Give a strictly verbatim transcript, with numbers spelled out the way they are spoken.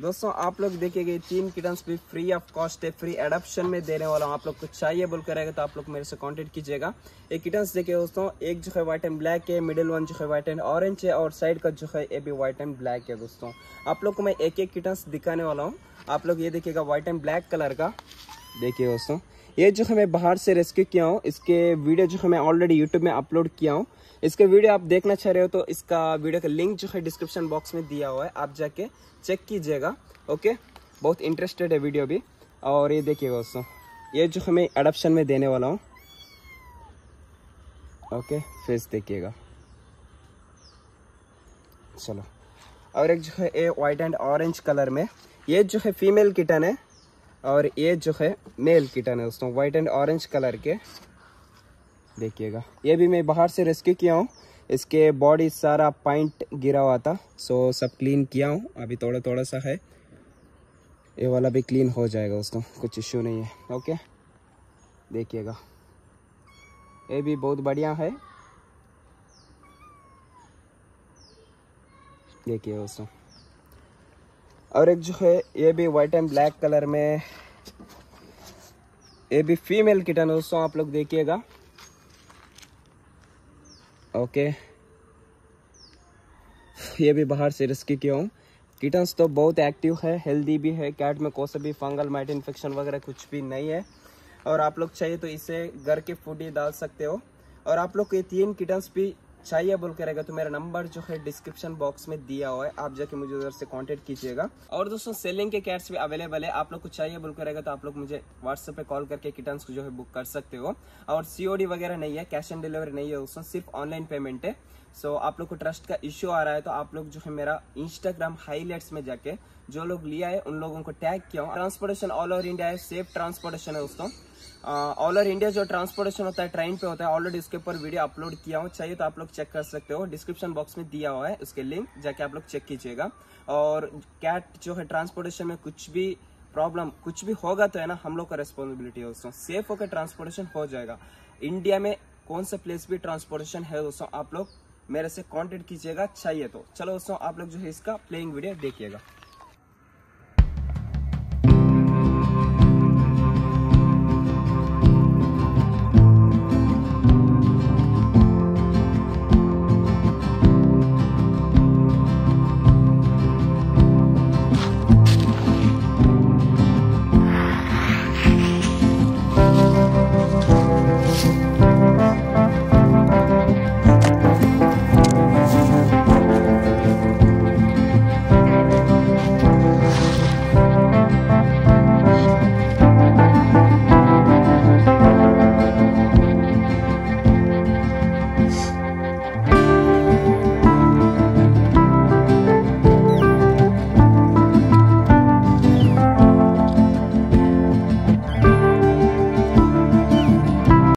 दोस्तों आप लोग देखिएगा, तीन किटन्स भी फ्री ऑफ कॉस्ट है, फ्री एडॉप्शन में देने वाला हूँ। आप लोग को चाहिए बोल कर रहेगा तो आप लोग मेरे से कांटेक्ट कीजिएगा। ये किटन्स देखिए दोस्तों, एक जो है व्हाइट एंड ब्लैक है, मिडिल वन जो है व्हाइट एंड ऑरेंज है, और साइड का जो है ये भी व्हाइट एंड ब्लैक है। दोस्तों आप लोग को मैं एक एक किटन्स दिखाने वाला हूँ। आप लोग ये देखिएगा व्हाइट एंड ब्लैक कलर का। देखिए दोस्तों, ये जो है मैं बाहर से रेस्क्यू किया हूँ। इसके वीडियो जो है मैं ऑलरेडी यूट्यूब में अपलोड किया हूँ। इसके वीडियो आप देखना चाह रहे हो तो इसका वीडियो का लिंक जो है डिस्क्रिप्शन बॉक्स में दिया हुआ है, आप जाके चेक कीजिएगा। ओके, बहुत इंटरेस्टेड है वीडियो भी। और ये देखिएगा दोस्तों, ये जो है मैं एडॉप्शन में देने वाला हूँ। ओके, फेस देखिएगा। चलो, और एक जो है ये व्हाइट एंड ऑरेंज कलर में, ये जो है फीमेल किटन है और ये जो है मेल किटन है दोस्तों, व्हाइट एंड ऑरेंज कलर के। देखिएगा, ये भी मैं बाहर से रेस्क्यू किया हूँ। इसके बॉडी सारा पॉइंट गिरा हुआ था, सो सब क्लीन किया हूँ। अभी थोड़ा थोड़ा सा है, ये वाला भी क्लीन हो जाएगा दोस्तों, कुछ इश्यू नहीं है। ओके, देखिएगा, ये भी बहुत बढ़िया है। देखिए दोस्तों, और एक जो है ये भी व्हाइट एंड ब्लैक कलर में, ये भी फीमेल किटन है दोस्तों, आप लोग देखिएगा। ओके, ये भी बाहर से रेस्क्यू किया हूँ। किटन्स तो बहुत एक्टिव है, हेल्दी भी है। कैट में कोई सा भी फंगल माइट इन्फेक्शन वगैरह कुछ भी नहीं है। और आप लोग चाहिए तो इसे घर के फूड ही डाल सकते हो। और आप लोग को ये तीन किटन्स भी चाहिए बोल के रहेगा तो मेरा नंबर जो है डिस्क्रिप्शन बॉक्स में दिया हुआ है, आप जाके मुझे उधर से कांटेक्ट कीजिएगा। और दोस्तों सेलिंग के कैट्स भी अवेलेबल है, आप लोग को चाहिए बोल के रहेगा तो आप लोग मुझे व्हाट्सएप पे कॉल करके किटन्स को जो है बुक कर सकते हो। और सीओडी वगैरह नहीं है, कैश ऑन डिलीवरी नहीं है दोस्तों, सिर्फ ऑनलाइन पेमेंट है। सो so, आप लोग को ट्रस्ट का इश्यू आ रहा है तो आप लोग जो है मेरा इंस्टाग्राम हाईलाइट्स में जाके जो लोग लिया है उन लोगों को टैग किया। ट्रांसपोर्टेशन ऑल ओवर इंडिया है, सेफ ट्रांसपोर्टेशन है दोस्तों। ऑल ओवर इंडिया जो ट्रांसपोर्टेशन होता है ट्रेन पे होता है, ऑलरेडी उसके ऊपर वीडियो अपलोड किया हूँ। चाहिए तो आप लोग चेक कर सकते हो, डिस्क्रिप्शन बॉक्स में दिया हुआ है उसके लिंक, जाके आप लोग चेक कीजिएगा। और कैट जो है ट्रांसपोर्टेशन में कुछ भी प्रॉब्लम कुछ भी होगा तो है ना, हम लोग का रेस्पॉन्सिबिलिटी है दोस्तों। सेफ होकर ट्रांसपोर्टेशन हो जाएगा। इंडिया में कौन सा प्लेस भी ट्रांसपोर्टेशन है दोस्तों, आप लोग मेरे से कांटेक्ट कीजिएगा चाहिए तो। चलो दोस्तों, आप लोग जो है इसका प्लेइंग वीडियो देखिएगा।